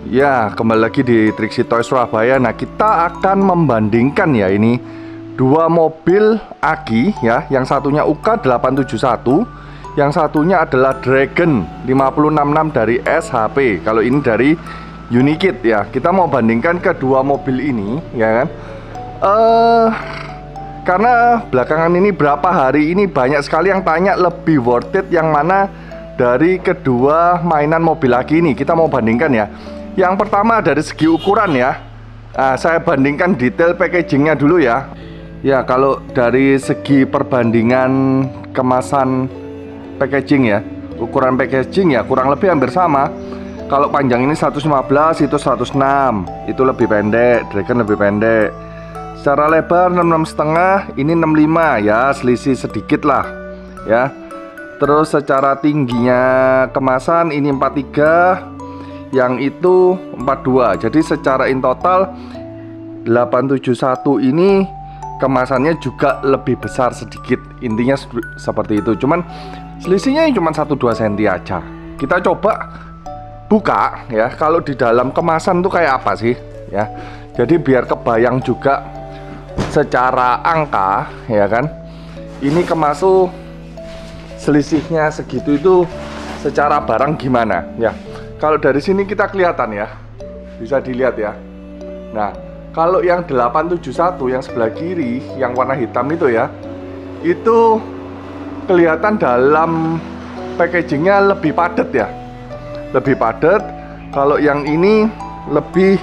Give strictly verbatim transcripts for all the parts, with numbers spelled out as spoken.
Ya, kembali lagi di Triksi Toys Surabaya. Nah, kita akan membandingkan ya ini dua mobil Aki ya. Yang satunya U K delapan tujuh satu, yang satunya adalah Dragon lima nol enam enam dari S H P. Kalau ini dari Unikit ya. Kita mau bandingkan kedua mobil ini ya kan. Eh karena belakangan ini berapa hari ini banyak sekali yang tanya lebih worth it yang mana dari kedua mainan mobil Aki ini. Kita mau bandingkan ya. Yang pertama dari segi ukuran ya. Nah, saya bandingkan detail packagingnya dulu ya. Ya, kalau dari segi perbandingan kemasan packaging ya, ukuran packaging ya kurang lebih hampir sama. Kalau panjang ini seratus lima belas, itu seratus enam, itu lebih pendek, Dragon lebih pendek. Secara lebar enam puluh enam koma lima, ini enam puluh lima ya, selisih sedikit lah ya. Terus secara tingginya kemasan ini empat puluh tiga, yang itu empat puluh dua. Jadi secara in total delapan tujuh satu ini kemasannya juga lebih besar sedikit. Intinya seperti itu. Cuman selisihnya cuma satu dua senti aja. Kita coba buka ya, kalau di dalam kemasan tuh kayak apa sih ya. Jadi biar kebayang juga secara angka ya kan. Ini kemasuk selisihnya segitu itu secara barang gimana ya. Kalau dari sini kita kelihatan ya, bisa dilihat ya. Nah, kalau yang delapan tujuh satu yang sebelah kiri, yang warna hitam itu ya, itu kelihatan dalam packagingnya lebih padat ya, lebih padat. Kalau yang ini lebih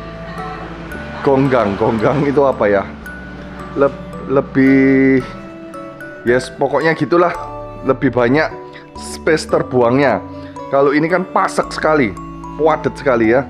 gonggang, gonggang itu apa ya? Le lebih, yes pokoknya gitulah, lebih banyak space terbuangnya. Kalau ini kan pasek sekali, padat sekali ya.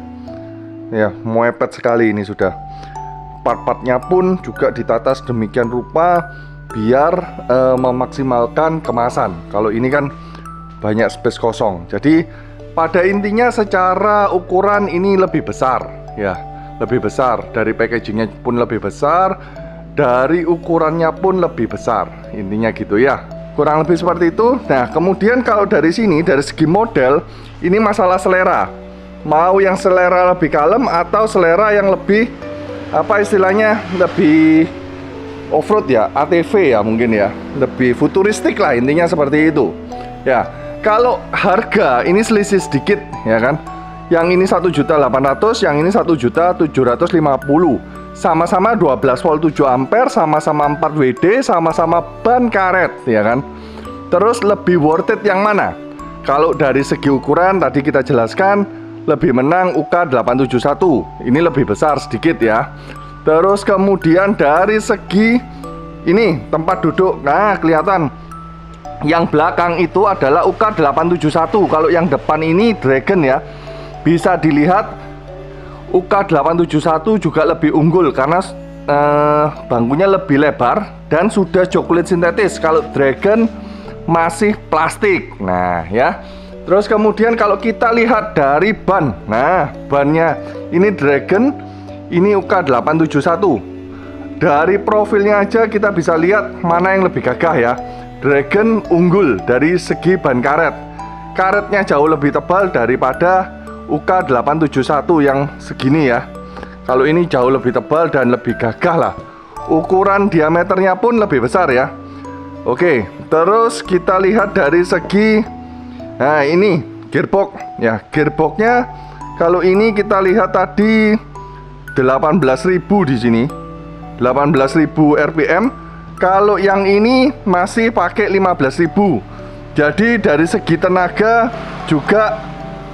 Ya, mepet sekali ini sudah. Part-partnya pun juga ditata sedemikian rupa biar e, memaksimalkan kemasan. Kalau ini kan banyak space kosong. Jadi pada intinya secara ukuran ini lebih besar ya, lebih besar. Dari packagingnya pun lebih besar, dari ukurannya pun lebih besar. Intinya gitu ya. Kurang lebih seperti itu. Nah, kemudian kalau dari sini, dari segi model, ini masalah selera. Mau yang selera lebih kalem atau selera yang lebih, apa istilahnya, lebih off-road ya, A T V ya mungkin ya. Lebih futuristik lah, intinya seperti itu. Ya, kalau harga ini selisih sedikit ya kan. Yang ini satu juta delapan ratus ribu, yang ini satu juta tujuh ratus lima puluh ribu. Sama-sama dua belas volt tujuh ampere, sama-sama empat W D, sama-sama ban karet ya kan. Terus lebih worth it yang mana? Kalau dari segi ukuran tadi kita jelaskan lebih menang U K delapan tujuh satu. Ini lebih besar sedikit ya. Terus kemudian dari segi ini tempat duduk, nah kelihatan yang belakang itu adalah U K delapan tujuh satu. Kalau yang depan ini Dragon ya, bisa dilihat U K delapan tujuh satu juga lebih unggul karena eh, bangkunya lebih lebar dan sudah jok kulit sintetis. Kalau Dragon masih plastik. Nah ya. Terus kemudian kalau kita lihat dari ban, nah bannya ini Dragon, ini U K delapan tujuh satu. Dari profilnya aja kita bisa lihat mana yang lebih gagah ya. Dragon unggul dari segi ban karet. Karetnya jauh lebih tebal daripada U K delapan tujuh satu yang segini ya. Kalau ini jauh lebih tebal dan lebih gagah lah. Ukuran diameternya pun lebih besar ya. Oke, terus kita lihat dari segi, nah ini gearbox ya. Gearboxnya kalau ini kita lihat tadi delapan belas ribu di sini, delapan belas ribu R P M. Kalau yang ini masih pakai lima belas ribu. Jadi dari segi tenaga juga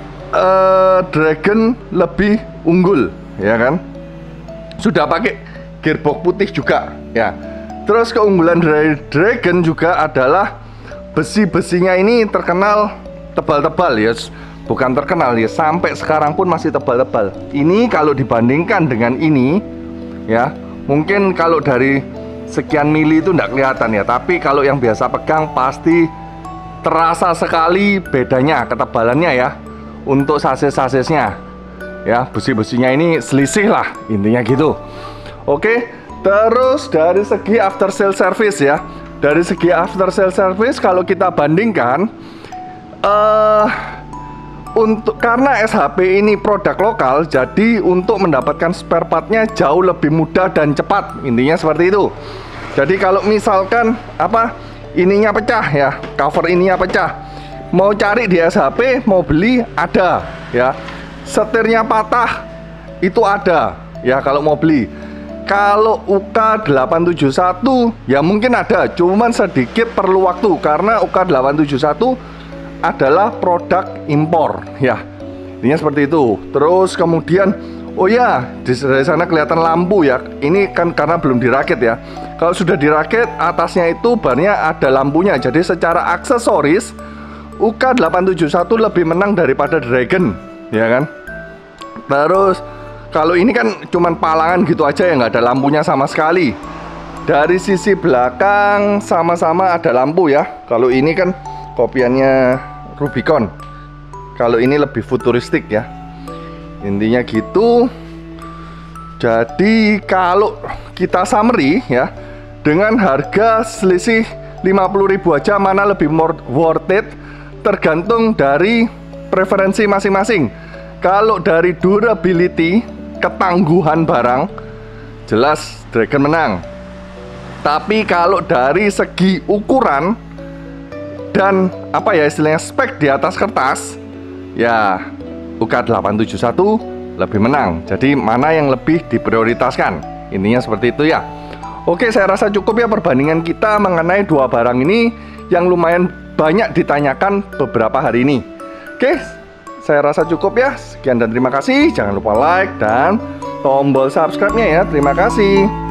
Uh, Dragon lebih unggul ya kan. Sudah pakai gearbox putih juga ya. Terus keunggulan dari Dragon juga adalah besi-besinya ini terkenal tebal-tebal ya. Bukan terkenal ya, sampai sekarang pun masih tebal-tebal. Ini kalau dibandingkan dengan ini ya, mungkin kalau dari sekian mili itu tidak kelihatan ya. Tapi kalau yang biasa pegang pasti terasa sekali bedanya ketebalannya ya. Untuk sasis-sasisnya ya, besi-besinya ini selisih lah, intinya gitu. Oke, terus dari segi after sale service ya, dari segi after sale service kalau kita bandingkan uh, untuk karena S H P ini produk lokal, jadi untuk mendapatkan spare partnya jauh lebih mudah dan cepat. Intinya seperti itu. Jadi kalau misalkan apa ininya pecah ya, cover ininya pecah, mau cari di S H P, mau beli ada ya. Setirnya patah itu ada ya kalau mau beli. Kalau U K delapan tujuh satu ya mungkin ada, cuman sedikit perlu waktu karena U K delapan tujuh satu adalah produk impor ya. Intinya seperti itu. Terus kemudian oh ya, di dari sana kelihatan lampu ya. Ini kan karena belum dirakit ya. Kalau sudah dirakit, atasnya itu bannya ada lampunya. Jadi secara aksesoris U K delapan tujuh satu lebih menang daripada Dragon, ya kan? Terus kalau ini kan cuman palangan gitu aja ya, nggak ada lampunya sama sekali. Dari sisi belakang sama-sama ada lampu ya. Kalau ini kan kopiannya Rubicon. Kalau ini lebih futuristik ya. Intinya gitu. Jadi kalau kita summary ya, dengan harga selisih lima puluh ribu aja mana lebih more worth it, tergantung dari preferensi masing-masing. Kalau dari durability, ketangguhan barang, jelas Dragon menang. Tapi kalau dari segi ukuran dan apa ya istilahnya spek di atas kertas, ya U K delapan tujuh satu lebih menang. Jadi mana yang lebih diprioritaskan, intinya seperti itu ya. Oke, saya rasa cukup ya perbandingan kita mengenai dua barang ini yang lumayan banyak ditanyakan beberapa hari ini. Oke, saya rasa cukup ya. Sekian dan terima kasih. Jangan lupa like dan tombol subscribe-nya ya. Terima kasih.